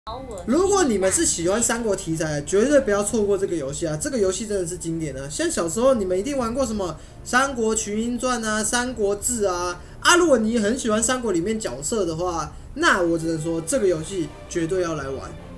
如果你们是喜欢三国题材的，绝对不要错过这个游戏啊！这个游戏真的是经典啊！像小时候你们一定玩过什么《三国群英传》啊、《三国志》啊。如果你很喜欢三国里面角色的话，那我只能说这个游戏绝对要来玩。